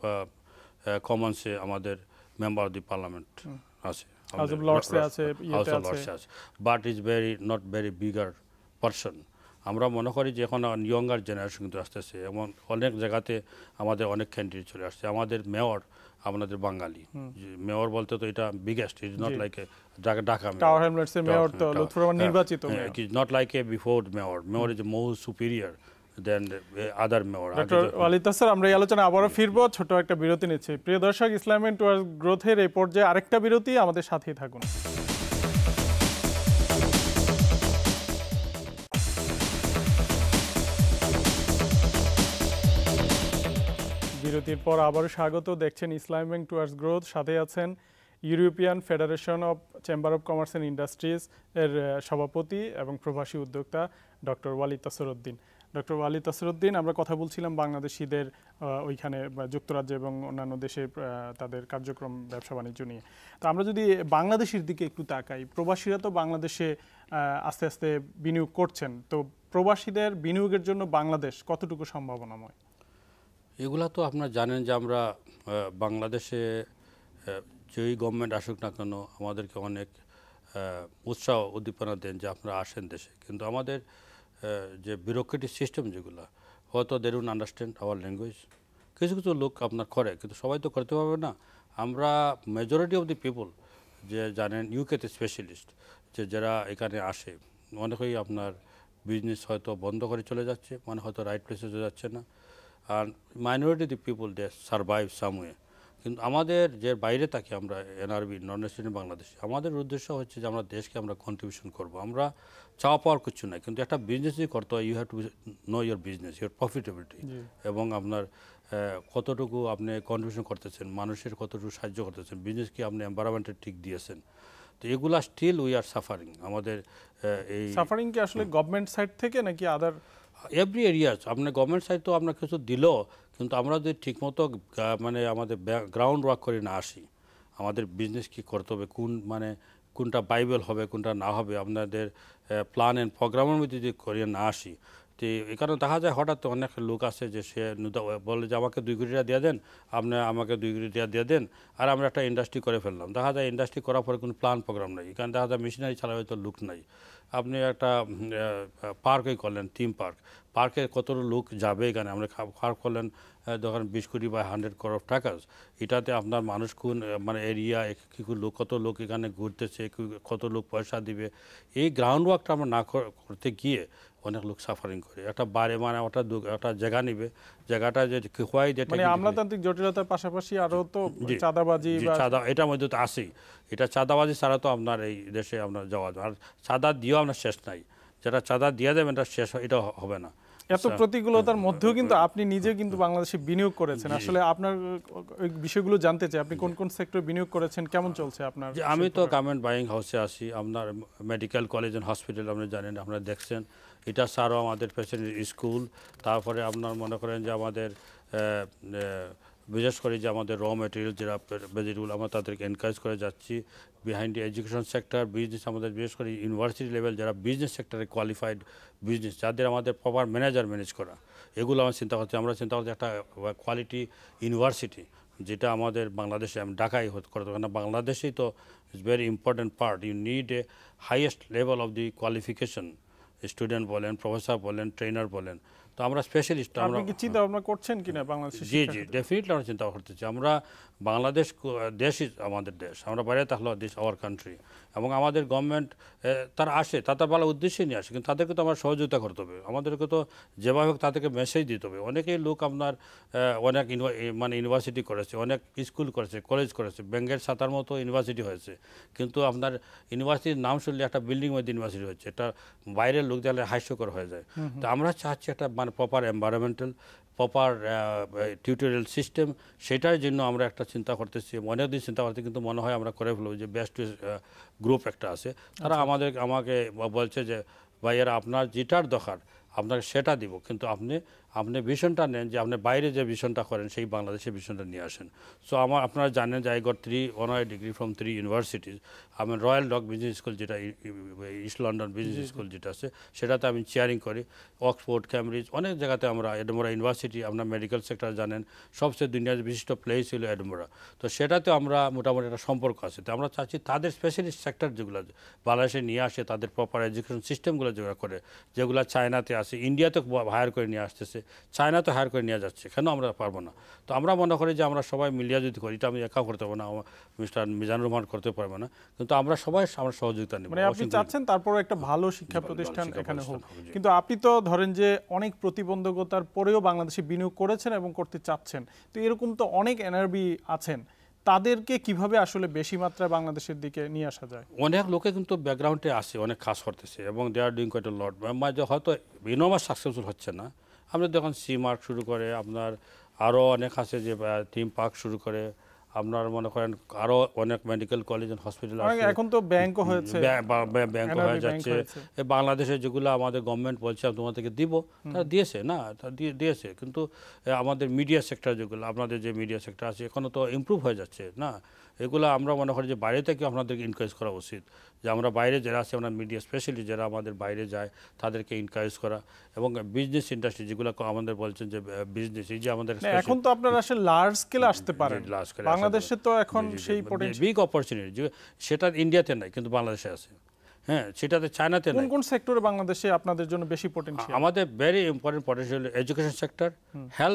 কমন্সে আমাদের মেম্বার অফ দি পার্লামেন্ট আছে, House of Lords আছে, but is not very bigger person. আমরা মনে করি যে এখন ইয়ঙ্গার জেনারেশন কিন্তু আসতেছে, এমন অনেক জায়গাতে আমাদের অনেক ক্যান্ডিডেট চলে আসছে। আমাদের মেয়র আপনাদের বাঙালি, মেয়র বলতে তো এটা biggest, is not like a Dhaka tower হ্যামলেটসের মেয়র তো লুৎফর রহমান নির্বাচিত mayor, it is not like a before mayor is more superior than other mayor. Doctor Wali Tasar, আমরা এই আলোচনা আবারও ফিরবো, ছোট একটা বিরতি নিচ্ছি। প্রিয় দর্শক, ইসলাম এন্ড টুয়ার্ডস গ্রোথের এই পর্যায়ে আরেকটা বিরতি, আমাদের সাথেই থাকুন। বিরতির পর আবারও স্বাগত, দেখছেন ইসলাম এন্ড টুয়ার্ডস গ্রোথ, সাথে আছেন European federation of chamber of commerce and industries এর সভাপতি এবং প্রবাসী উদ্যোক্তা ডক্টর ওয়ালি তাসর উদ্দিন। ডক্টর ওয়ালি তাসর উদ্দিন, আমরা কথা বলছিলাম বাংলাদেশিদের ওইখানে যুক্তরাজ্যে এবং অন্যান্য দেশে তাদের কার্যক্রম, ব্যবসা বাণিজ্য নিয়ে। তো আমরা যদি বাংলাদেশের দিকে একটু তাকাই, প্রবাসীরা তো বাংলাদেশে আস্তে আস্তে বিনিয়োগ করছেন, তো প্রবাসীদের বিনিয়োগের জন্য বাংলাদেশ কতটুকু সম্ভাবনাময়? এগুলা তো আপনারা জানেন যে আমরা বাংলাদেশে যেই গভর্নমেন্ট আসুক না কেন আমাদেরকে অনেক উৎসাহ উদ্দীপনা দেন যে আপনারা আসেন দেশে, কিন্তু আমাদের যে বিউরোক্রেটিক সিস্টেম যেগুলো, হয়তো they don't understand our language, কিছু কিছু লোক আপনার করে, কিন্তু সবাই তো করতে পারবে না। আমরা মেজরিটি অফ দি পিপল যে জানেন ইউকেতে স্পেশালিস্ট, যে যারা এখানে আসে অনেকেই আপনার বিজনেস হয়তো বন্ধ করে চলে যাচ্ছে, মানে হয়তো রাইট প্লেসে চলে যাচ্ছে না, আর minority the people they survive someway. কিন্তু আমাদের যে বাইরে থাকি আমরা এনআরবি নন রেসিডেন্ট বাংলাদেশি, আমাদের উদ্দেশ্য হচ্ছে যে আমরা দেশকে আমরা কন্ট্রিবিউশন করব। আমরা চাওয়া পাওয়ার কিছু নাই, কিন্তু একটা বিজনেসই করতে হয়। You have to know your business, your profitability, এবং আপনার কতটুকু আপনি কন্ট্রিবিউশন করতেছেন, মানুষের কতটুকু সাহায্য করতেছেন, বিজনেসকে আপনি এনভায়রনমেন্টের ঠিক দিয়েছেন। তো এগুলা স্টিল উই আর সাফারিং। আমাদের এই সাফারিং কি আসলে গভর্নমেন্ট সাইড থেকে নাকি আদার এভরি এরিয়াস আপনার গভর্নমেন্ট সাইড তো আপনার কিছু দিল, কিন্তু আমরা যদি ঠিকমতো মানে আমাদের গ্রাউন্ড ওয়ার্ক করে না আসি, আমাদের বিজনেস কি করতে হবে, কোনটা বাইবেল হবে কোনটা না হবে, আপনাদের প্ল্যান অ্যান্ড প্রোগ্রামের মধ্যে যদি করিয়ে না আসি, তো এই কারণে দেখা যায় হঠাৎ অনেক লোক আছে যে সে বলে যে আমাকে 2 কোটি টাকা দিয়ে দেন, আপনি আমাকে 2 কোটি টাকা দিয়ে দেন, আর আমরা একটা ইন্ডাস্ট্রি করে ফেললাম। দেখা যায় ইন্ডাস্ট্রি করার পরে কোনো প্ল্যান প্রোগ্রাম নেই, কারণ দেখা যায় মেশিনারি ছাড়া হয়তো লোক নাই। আপনি একটা পার্কই করলেন, থিম পার্কে কত লোক যাবে, এখানে আমরা পার্ক করলেন ধরেন 20 কোটি বা 100 crore টাকা, এটাতে আপনার মানুষ কোন মানে এরিয়া কী লোক, কত লোক এখানে ঘুরতেছে, কত লোক পয়সা দিবে, এই গ্রাউন্ড ওয়ার্কটা আমরা না করতে গিয়ে অনেক লোক সাফারিং করে। একটা বারে মানে একটা জায়গা নিবে, জায়গাটা যে হয় যেটা মানে আমলাতান্ত্রিক জটিলতার পাশাপাশি আরও তো চাঁদাবাজি চাঁদা এটার মধ্যে তো আসেই। এটা চাঁদাবাজি ছাড়া তো আপনার এই দেশে আপনার যাওয়া যায়, আর চাঁদা দিয়েও আপনার শেষ নাই। যেটা চাঁদা দিয়ে দেবেন এটা শেষ, এটা হবে না। এত প্রতিকূলতার মধ্যেও কিন্তু আপনি নিজে কিন্তু বাংলাদেশে বিনিয়োগ করেছেন। আসলে আপনার ওই বিষয়গুলো জানতে চাই, আপনি কোন কোন সেক্টরে বিনিয়োগ করেছেন, কেমন চলছে আপনার? আমি তো গার্মেন্ট বাইং হাউসে আছি, আপনার মেডিকেল কলেজ অ্যান্ড হসপিটাল আপনি জানেন, আপনারা দেখছেন, এটা ছাড়াও আমাদের প্রেসিডেন্ট স্কুল, তারপরে আপনার মনে করেন যে আমাদের বিশেষ করে যে আমাদের র মেটেরিয়াল যেটা ভেজিটেবল, আমরা তাদেরকে এনকারেজ করে যাচ্ছি। Behind the education sector, business, আমাদের বিশেষ করে ইউনিভার্সিটি লেভেল যারা বিজনেস সেক্টরে কোয়ালিফাইড বিজনেস, যাদের আমাদের প্রপার ম্যানেজ করা, এগুলো আমরা চিন্তা করছি। আমরা চিন্তা করছি একটা কোয়ালিটি ইউনিভার্সিটি, যেটা আমাদের বাংলাদেশে, আমি ঢাকায় করতে পারি না, বাংলাদেশেই তো it's very important part. You need a highest level of the qualification, student বলেন, প্রফেসর বলেন, ট্রেনার বলেন। তো আমরা স্পেশালিস্ট, আমরা কি চিন্তা ভাবনা করছেন কিনা বাংলাদেশে? জি ডেফিনেটলি আমরা চিন্তা করতেছি। আমরা বাংলাদেশ দেশই আমাদের দেশ, আমরা বাইরে থাকলেও দিস আওয়ার কান্ট্রি, এবং আমাদের গভর্নমেন্ট তারা আসে, তাদের ভালো উদ্দেশ্যে নিয়ে আসে, কিন্তু তাদেরকে তো আমরা সহযোগিতা করতে হবে, আমাদেরকে তো যেভাবে হোক তাদেরকে মেসেজ দিতে হবে। অনেকেই লোক আপনার অনেক মানে ইউনিভার্সিটি করেছে, অনেক স্কুল করেছে, কলেজ করেছে, বেঙ্গের সাতার মতো ইউনিভার্সিটি হয়েছে, কিন্তু আপনার ইউনিভার্সিটির নাম শুনলে একটা বিল্ডিং মধ্যে ইউনিভার্সিটি হচ্ছে, এটা বাইরের লোক দেখলে হাস্যকর হয়ে যায়। তো আমরা চাচ্ছি একটা মানে proper environmental, proper tutorial system, সেটার জন্য আমরা একটা চিন্তা করতেছি, অনেকদিন চিন্তা করতে, কিন্তু মনে হয় আমরা করে ফেলবো। যে বেস্ট গ্রুপ একটা আছে, তারা আমাকে বলছে যে ভাইয়েরা আপনার যেটার দরকার আপনাকে সেটা দিব, কিন্তু আপনি ভিশনটা নেন, যে আপনি বাইরে যে ভিশনটা করেন সেই বাংলাদেশের ভিশনটা নিয়ে আসেন। সো আপনারা জানেন যে I got 3 honorary degree from 3 universities. আমি রয়্যাল ডক বিজনেস স্কুল, যেটা ইস্ট লন্ডন বিজনেস স্কুল যেটা আছে, সেটাতে আমি চেয়ারিং করি। অক্সফোর্ড, ক্যামব্রিজ, অনেক জায়গাতে আমরা, এডমোরা ইউনিভার্সিটি, আপনার মেডিকেল সেক্টর জানেন, সবচেয়ে দুনিয়ার বিশিষ্ট প্লেস হলো এডমোরা। তো সেটাতে আমরা মোটামুটি একটা সম্পর্ক আছে। তো আমরা চাচ্ছি তাদের স্পেশালিস্ট সেক্টর যেগুলো বাংলাদেশে নিয়ে আসে, তাদের প্রপার এডুকেশন সিস্টেমগুলো যেগুলো করে, যেগুলো চায়নাতে আছে, ইন্ডিয়াতে হায়ার করে নিয়ে আসতেছে, চায়না তো হায়ার করে নিয়ে যাচ্ছে, কেন আমরা পারবো না? তো আমরা মনে করি যে আমরা সবাই মিলিয়া যদি করি, এটা আমি একা করতে পারবো না, মিস্টার মিজানুর রহমান করতে পারবো না, কিন্তু আমরা সবাই আমরা সহযোগিতা নেব। মানে আপনি চাচ্ছেন তারপরে একটা ভালো শিক্ষা প্রতিষ্ঠান এখানে হোক, কিন্তু আপনি তো ধরেন যে অনেক প্রতিবন্ধকতার পরেও বাংলাদেশে বিনিয়োগ করেছেন এবং করতে চাচ্ছেন, তো এরকম তো অনেক এনআরবি আছেন, তাদেরকে কিভাবে আসলে বেশি মাত্রায় বাংলাদেশের দিকে নিয়ে আসা যায়? অনেক লোকে কিন্তু ব্যাকগ্রাউন্ডে আসে, অনেক কাজ করতেছে, এবং they are doing quite a লট, হয়তো ইনোভার সাকসেসফুল হচ্ছে না। আমরা যখন সি মার্ক শুরু করে, আপনার আরও অনেক আছে যে থিম পার্ক শুরু করে, আপনার মনে করেন আরও অনেক মেডিকেল কলেজ এন্ড হসপিটাল আছে, এখন তো ব্যাংকও হয়েছে, ব্যাংক হয়ে যাচ্ছে। বাংলাদেশে যেগুলো আমাদের গভর্নমেন্ট বলছে তোমাদেরকে দিব, তারা দিয়েছে না, দিয়েছে, কিন্তু আমাদের মিডিয়া সেক্টর যেগুলো, আপনাদের যে মিডিয়া সেক্টর আছে, এখনও তো ইমপ্রুভ হয়ে যাচ্ছে না। এগুলো আমরা মনে করি যে বাইরে থেকে আপনাদেরকে এনকারেজ করা উচিত, যে আমরা বাইরে যারা আছে, আমরা মিডিয়া স্পেশালি যারা আমাদের বাইরে যায়, তাদেরকে এনকারেজ করা, এবং বিজনেস ইন্ডাস্ট্রি যেগুলো আমাদের বলছেন যে বিজনেস, এই যে আমাদের এখন তো আপনারা আসলে লার্জ স্কেলে আসতে পারেন, বাংলাদেশে তো এখন সেই পটেনশিয়াল, বিগ অপরচুনিটি, সেটা ইন্ডিয়াতে নাই কিন্তু বাংলাদেশে আছে। হ্যাঁ, সেটাতে চায়নাতে নাই। কোন সেক্টরে বাংলাদেশে আপনাদের জন্য বেশি পটেনশিয়াল? আমাদের very important potential education sector, health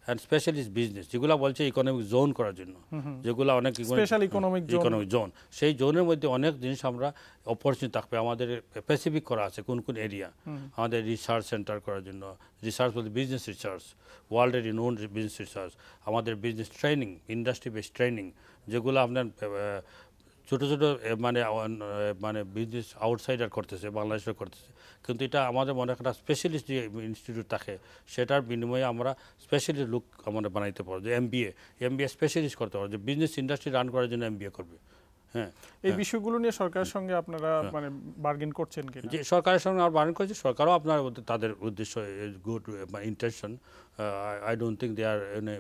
and specialist business যেগুলো বলছে ইকোনমিক জোন করার জন্য, যেগুলো অনেক স্পেশাল ইকোনমিক জোন, সেই জোনের মধ্যে অনেক জিনিস আমরা অপরচুনিটি থাকবে। আমাদের স্পেসিফিক করা আছে কোন কোন এরিয়া, আমাদের রিসার্চ সেন্টার করার জন্য, রিসার্চ বলতে বিজনেস রিসার্চ, ওয়ার্ল্ডের রিনোন বিজনেস রিসার্চ, আমাদের business training, industry based training, যেগুলো আপনার ছোটো ছোটো মানে বিজনেস আউটসাইডার করতেছে, বাংলাদেশের করতেছে, কিন্তু এটা আমাদের মনে একটা স্পেশালিস্ট যে ইনস্টিটিউট থাকে সেটার বিনিময়ে আমরা স্পেশালিস্ট লোক আমরা বানাইতে পারবো, যে এমবিএ স্পেশালিস্ট করতে পারবো, যে বিজনেস ইন্ডাস্ট্রি রান করার জন্য এমবিএ করবে। হ্যাঁ, এই বিষয়গুলো নিয়ে সরকারের সঙ্গে আপনারা মানে বার্গেন করছেন কি? যে সরকারের সঙ্গে আমরা বার্গেন করছি, সরকারও আপনার তাদের উদ্দেশ্য good intention, I don't think they are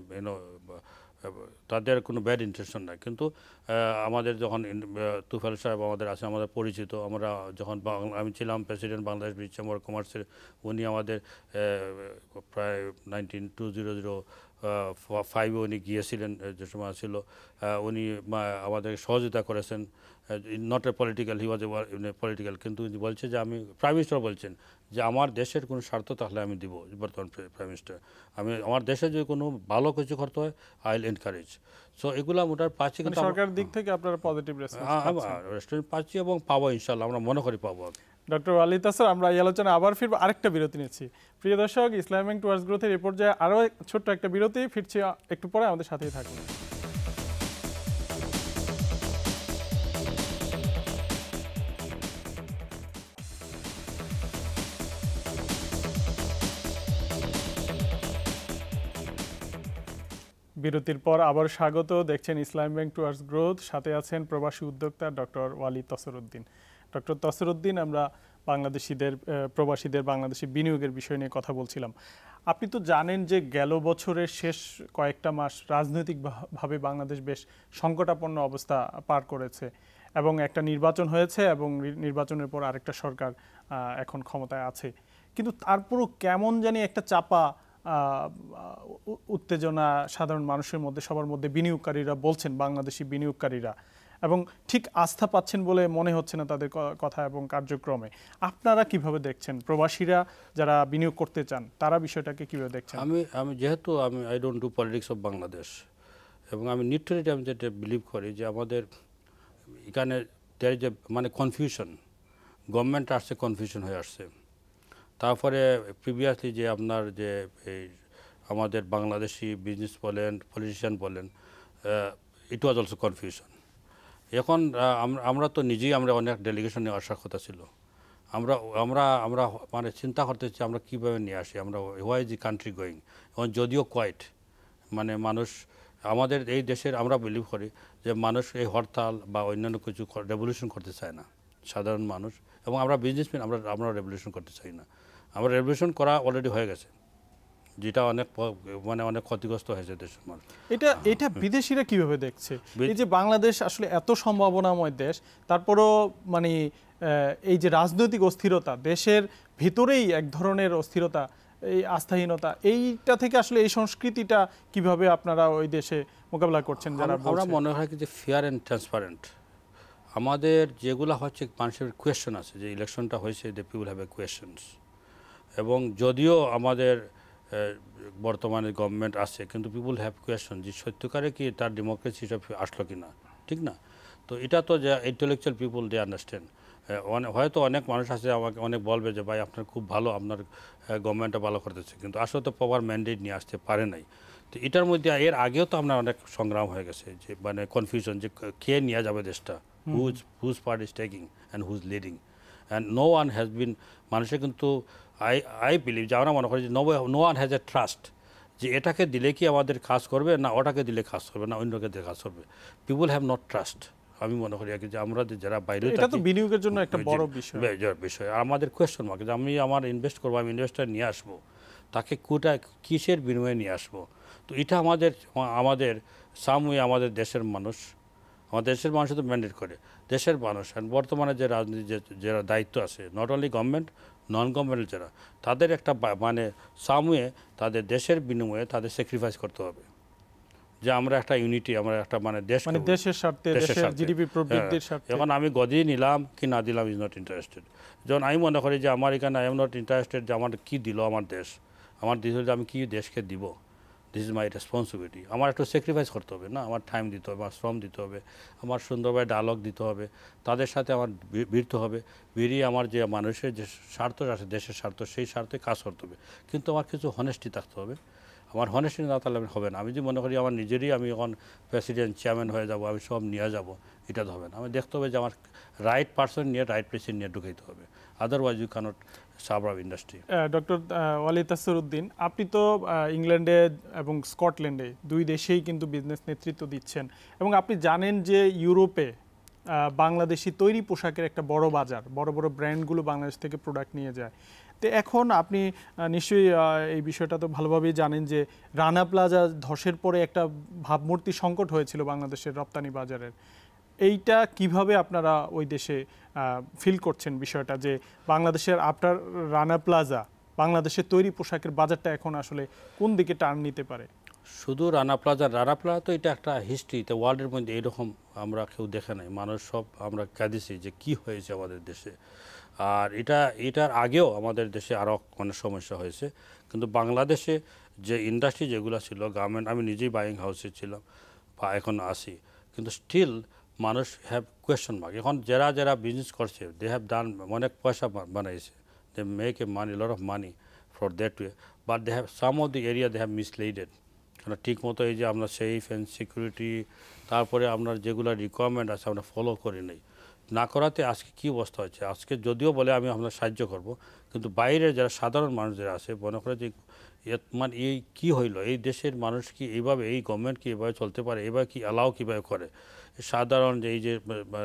তাদের কোনো ব্যাড ইন্টেনশন নাই, কিন্তু আমাদের যখন তুফাইল সাহেব আমাদের আছে, আমাদের পরিচিত, আমরা যখন আমি ছিলাম প্রেসিডেন্ট বাংলাদেশ ব্রিজ চেম্বার কমার্সের, উনি আমাদের প্রায় 2005 উনি গিয়েছিলেন, যে সময় ছিল উনি আমাদের সহযোগিতা করেছেন, not a political, he was a political, কিন্তু উনি বলছে যে আমি, প্রাইম মিনিস্টার বলছেন যে আমার দেশের কোনো স্বার্থ থাকলে আমি দিব, বর্তমান প্রাইম মিনিস্টার, আমি আমার দেশে যদি কোনো ভালো কিছু করতে হয় আই উইল এনকারেজ। সো এগুলো মোটার পাচ্ছি, কিন্তু সরকারের দিক থেকে আপনারা পজিটিভ রেস্টুরেন্ট পাচ্ছি এবং পাবো, ইনশাল্লাহ আমরা মনে করি পাবো। ডক্টর ওয়ালি তাসর, আমরা এই আলোচনা আবার ফিরবো, আরেকটা বিরতি নিচ্ছি। প্রিয় দর্শক, ইসলাম ব্যাংক টুয়ার্ডস গ্রোথের এই পর্যায়ে আরও ছোট্ট একটা বিরতি, ফিরছি একটু পরে, আমাদের সাথেই থাকুন। বিরতির পর আবার স্বাগত, দেখছেন ইসলাম ব্যাংক টুয়ার্ডস গ্রোথ, সাথে আছেন প্রবাসী উদ্যোক্তা ডক্টর ওয়ালি তাসর উদ্দিন। ডক্টর তাসর উদ্দিন, আমরা প্রবাসীদের বাংলাদেশি বিনিয়োগের বিষয় নিয়ে কথা বলছিলাম। আপনি তো জানেন যে গেল বছরের শেষ কয়েকটা মাস রাজনৈতিকভাবে বাংলাদেশ বেশ সংকটাপন্ন অবস্থা পার করেছে, এবং একটা নির্বাচন হয়েছে, এবং নির্বাচনের পর আরেকটা সরকার এখন ক্ষমতায় আছে, কিন্তু তারপরও কেমন জানি একটা চাপা উত্তেজনা সাধারণ মানুষের মধ্যে, সবার মধ্যে, বিনিয়োগকারীরা বলছেন, বাংলাদেশি বিনিয়োগকারীরা, এবং ঠিক আস্থা পাচ্ছেন বলে মনে হচ্ছে না তাদের কথা এবং কার্যক্রমে। আপনারা কিভাবে দেখছেন, প্রবাসীরা যারা বিনিয়োগ করতে চান তারা বিষয়টাকে কিভাবে দেখছেন? আমি যেহেতু I don't do politics of Bangladesh, এবং আমি নিউট্রালিটি আমি যেটা বিলিভ করি যে আমাদের এখানে যে মানে কনফিউশন, গভর্নমেন্ট আসছে কনফিউশন হয়ে আসছে, তারপরে প্রিভিয়াসলি যে আপনার যে এই আমাদের বাংলাদেশি বিজনেস বলেন, পলিটিশিয়ান বলেন, ইট ওয়াজ অলসো কনফিউশন। এখন আমরা তো নিজেই আমরা অনেক ডেলিগেশনে আসার কথা ছিল, আমরা মানে চিন্তা করতেছি আমরা কীভাবে নিয়ে আসি, আমরা why is the country going. এখন যদিও কোয়াইট মানে মানুষ আমাদের এই দেশের, আমরা বিলিভ করি যে মানুষ এই হরতাল বা অন্যান্য কিছু রেভলিউশন করতে চায় না, সাধারণ মানুষ, এবং আমরা বিজনেসম্যান আমরা রেভলিউশন করতে চাই না। আমরা রেভলিউশন করা অলরেডি হয়ে গেছে, যেটা অনেক মানে অনেক ক্ষতিগ্রস্ত হয়েছে দেশের মানুষ। এটা বিদেশিরা কিভাবে দেখছে? এই যে বাংলাদেশ আসলে এত সম্ভাবনাময় দেশ, তারপরও মানে এই যে রাজনৈতিক অস্থিরতা, দেশের ভিতরেই এক ধরনের অস্থিরতা, এই আস্থাহীনতা, এইটা থেকে আসলে এই সংস্কৃতিটা কিভাবে আপনারা ওই দেশে মোকাবিলা করছেন? যারা আমরা মনে হয় যে ফেয়ার অ্যান্ড ট্রান্সপারেন্ট, আমাদের যেগুলো হচ্ছে মানুষের কোয়েশ্চেন আছে, যে ইলেকশনটা হয়েছে, the people have a questions, এবং যদিও আমাদের বর্তমানে গভর্নমেন্ট আছে, কিন্তু পিপুল হ্যাভ কোয়েশ্চন যে সত্যিকারে কি তার ডেমোক্রেসি হিসাবে আসলো কি না, ঠিক না? তো এটা তো যে ইন্টেলেকচুয়াল পিপুল দে আন্ডারস্ট্যান্ড। হয়তো অনেক মানুষ আছে আমাকে অনেক বলবে যে ভাই আপনার খুব ভালো, আপনার গভর্নমেন্টটা ভালো করতেছে, কিন্তু আসলে তো প্রপার ম্যান্ডেট নিয়ে আসতে পারে নাই। তো এটার মধ্যে এর আগেও তো আপনার অনেক সংগ্রাম হয়ে গেছে, যে মানে কনফিউশন যে কে নিয়ে যাবে দেশটা, whose part is taking and whose leading, and no one has been, মানুষের কিন্তু আই বিলিভ যে আমরা মনে করি যে no one has a trust, যে এটাকে দিলে কি আমাদের কাজ করবে, না ওটাকে দিলে কাজ করবে, না অন্যকে দিলে কাজ করবে। People have not trust. আমি মনে করি যে আমরা যারা বাইরে, এটা তো বিনিয়োগের জন্য একটা বড় বিষয়, আমাদের কোয়েশ্চন মার্ক, যে আমি আমার ইনভেস্ট করবো, আমি ইনভেস্টার নিয়ে আসবো, তাকে কিসের বিনিময়ে নিয়ে আসবো। তো এটা আমাদের সামওয়ে আমাদের দেশের মানুষ, আমাদের দেশের মানুষ তো ম্যান্ডেট করে, দেশের মানুষ, বর্তমানে যে রাজনীতি যারা দায়িত্ব আছে, not only government, non government যারা, তাদের একটা মানে সামওয়ে তাদের দেশের বিনিময়ে তাদের স্যাক্রিফাইস করতে হবে, যে আমরা একটা ইউনিটি, আমরা একটা মানে দেশের স্বার্থে, দেশের জিডিপি প্রবৃদ্ধির স্বার্থে। এখন আমি গদি নিলাম কি না দিলাম ইজ নট ইন্টারেস্টেড। যখন আমি মনে করি যে আমার এখানে আই এম নট ইন্টারেস্টেড যে আমার কী দিল আমার দেশ, আমার দেশ হলে আমি কী দেশকে দিব, দিস ইজ মাই রেসপন্সিবিলিটি। আমার একটু স্যাক্রিফাইস করতে হবে না, আমার টাইম দিতে হবে, আমার শ্রম দিতে হবে, আমার সুন্দরভাবে ডায়ালগ দিতে হবে, তাদের সাথে আমার ভিড়তে হবে, বেরিয়ে আমার যে মানুষের যে স্বার্থ আছে, দেশের স্বার্থ, সেই স্বার্থে কাজ করতে হবে। কিন্তু আমার কিছু হনেস্টি থাকতে হবে। আমার হনেস্টি না তাহলে হবে না। আমি যদি মনে করি আমার নিজেরই আমি এখন প্রেসিডেন্ট চেয়ারম্যান হয়ে যাব, আমি সব নিয়ে যাব, এটা তো হবে না। আমি দেখতে হবে যে আমার রাইট পারসন নিয়ে রাইট প্লেসে নিয়ে ঢুকাইতে হবে, otherwise you cannot serve our industry. Doctor Wali Tasar Uddin, আপনি তো ইংল্যান্ডে এবং স্কটল্যান্ডে দুই দেশেই কিন্তু বিজনেস নেতৃত্ব দিচ্ছেন এবং আপনি জানেন যে ইউরোপে বাংলাদেশি তৈরি পোশাকের একটা বড় বাজার, বড় বড় ব্র্যান্ডগুলো বাংলাদেশ থেকে প্রোডাক্ট নিয়ে যায়। তো এখন আপনি নিশ্চয়ই এই বিষয়টা তো ভালোভাবেই জানেন যে রানা প্লাজা ধসের পরে একটা ভাবমূর্তি সংকট হয়েছিল বাংলাদেশের রপ্তানি বাজারের। এইটা কিভাবে আপনারা ওই দেশে ফিল করছেন বিষয়টা, যে বাংলাদেশের আফটার রানা প্লাজা বাংলাদেশের তৈরি পোশাকের বাজারটা এখন আসলে কোন দিকে টার্ন নিতে পারে? শুধু রানা প্লাজা তো এটা একটা হিস্ট্রিতে ওয়ার্ল্ডের মধ্যে এরকম আমরা কেউ দেখে নাই। মানুষ সব আমরা কাঁদিছি যে কি হয়েছে আমাদের দেশে। আর এটার আগেও আমাদের দেশে আরও অনেক সমস্যা হয়েছে, কিন্তু বাংলাদেশে যে ইন্ডাস্ট্রি যেগুলো ছিল, গার্মেন্ট, আমি নিজেই বাইং হাউসে ছিলাম বা এখন আসি, কিন্তু স্টিল মানুষ হ্যাভ কোয়েশ্চন মার্ক। এখন যারা বিজনেস করছে, দে হ্যাভ ডান, অনেক পয়সা বানাইছে, they make a money, lot of money for that way, but they have some of the area they have misleaded. কারণ ঠিক মতো এই যে আমরা সেফ অ্যান্ড সিকিউরিটি, তারপরে আপনার যেগুলো রিকোয়ারমেন্ট আছে আমরা ফলো করি নাই, না করাতে আজকে কী অবস্থা হচ্ছে। আজকে যদিও বলে আমি আপনার সাহায্য করব, কিন্তু বাইরে যারা সাধারণ মানুষ যারা আছে মনে করে যে মানে এই কী হইলো, এই দেশের মানুষ কি এইভাবে, এই গভর্নমেন্ট কি এভাবে চলতে পারে, এবার কি অ্যালাউ কীভাবে করে। সাধারণ যে এই যে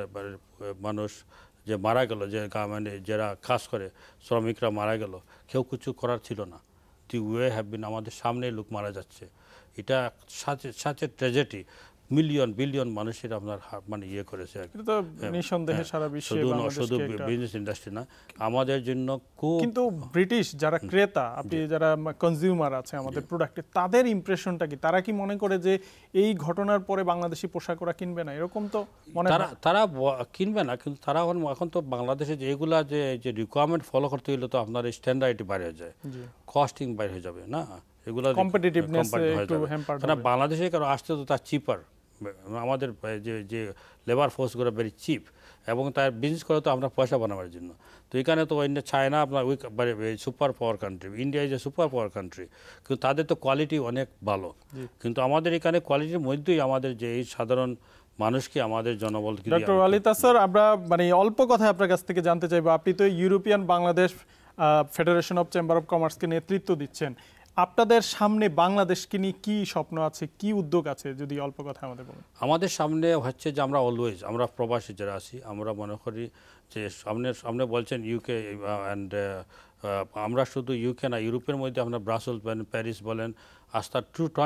মানুষ যে মারা গেল, যে মানে যারা কাজ করে শ্রমিকরা মারা গেল, কেউ কিছু করার ছিল না। দি ওয়ে হ্যাভ বিন, আমাদের সামনে লোক মারা যাচ্ছে, এটা সাথে ট্র্যাজেডি। মিলিয়ন বিলিয়ন মানুষের আপনার মানে ইয়ে করেছে। নিঃসন্দেহে সারা বিশ্বে শুধু বিজনেস ইন্ডাস্ট্রি না, আমাদের জন্য খুব। কিন্তু ব্রিটিশ যারা ক্রেতা, আপনি যারা কনজিউমার আছে আমাদের প্রোডাক্টে, তাদের ইমপ্রেশনটা কি? তারা কি মনে করে যে এই ঘটনার পরে বাংলাদেশি পোশাক ওরা কিনবে না? এরকম তো মনে হয় তারা কিনবে না, কিন্তু তারা এখন তো বাংলাদেশে যেগুলা যে রিকোয়ারমেন্ট ফলো করতে হলে তো আপনার স্ট্যান্ডার্ড বাইরে হয়ে যায়, কস্টিং বাইরে হয়ে যাবে না, এগুলো কম্পিটিটিভনেস একটু হ্যাম্পার হবে। কারণ বাংলাদেশে কারো আসতে তো তার চিপার, আমাদের যে লেবার ফোর্সগুলো ভেরি চিপ, এবং তার বিজনেস করে তো আমরা পয়সা বানাবার জন্য। তো এখানে তো চায়না আপনার super power country, India is a super power country, কিন্তু তাদের তো কোয়ালিটি অনেক ভালো, কিন্তু আমাদের এখানে কোয়ালিটির মধ্যেই আমাদের যে এই সাধারণ মানুষকে, আমাদের জনবল। ডক্টর ওয়ালি তাসর, আমরা মানে অল্প কথায় আপনার কাছ থেকে জানতে চাইবো, আপনি তো European Bangladesh federation of chamber of কমার্সকে নেতৃত্ব দিচ্ছেন, আপনাদের সামনে বাংলাদেশকে নিয়ে কি স্বপ্ন আছে, কি উদ্যোগ আছে, যদি অল্প কথা আমাদের বলেন। আমাদের সামনে হচ্ছে যে আমরা অলওয়েজ, আমরা প্রবাসী যারা আছি, আমরা মনে করি যে সামনে বলছেন ইউকে, অ্যান্ড আমরা শুধু ইউকে না, ইউরোপের মধ্যে আমরা ব্রাসেলস বলেন, প্যারিস বলেন, আস্তা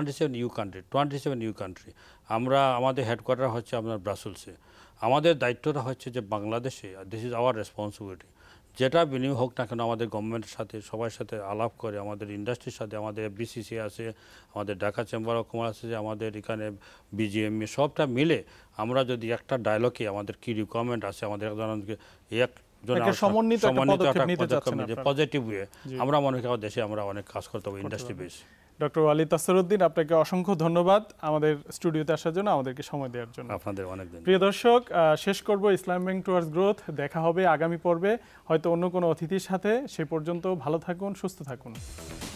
27 ইউ কান্ট্রি। আমরা আমাদের হেডকোয়ার্টার হচ্ছে আপনার ব্রাসেলসে। আমাদের দায়িত্বটা হচ্ছে যে বাংলাদেশে, দিস ইজ আওয়ার রেসপন্সিবিলিটি, যেটা বিনিয়োগ হোক না কেন আমাদের গভর্নমেন্টের সাথে, সবার সাথে আলাপ করে, আমাদের ইন্ডাস্ট্রির সাথে, আমাদের বিসিসি আছে, আমাদের ঢাকা চেম্বার অফ কমার্স আছে, আমাদের এখানে বিজিএমই, সবটা মিলে আমরা যদি একটা ডায়লগে আমাদের কি রিকোয়ারমেন্ট আছে, আমাদের সমন্বিত পজিটিভ ওয়ে, আমরা মনে করি দেশে আমরা অনেক কাজ করতে হবে industry base. Doctor Wali Tasar Uddin, আপনাকে অসংখ্য ধন্যবাদ আমাদের স্টুডিওতে আসার জন্য, আমাদেরকে সময় দেওয়ার জন্য। আপনাদের অনেক ধন্যবাদ। প্রিয় দর্শক, শেষ করব ইসলাম ব্যাংক টুয়ার্ডস গ্রোথ। দেখা হবে আগামী পর্বে, হয়তো অন্য কোনো অতিথির সাথে। সে পর্যন্ত ভালো থাকুন, সুস্থ থাকুন।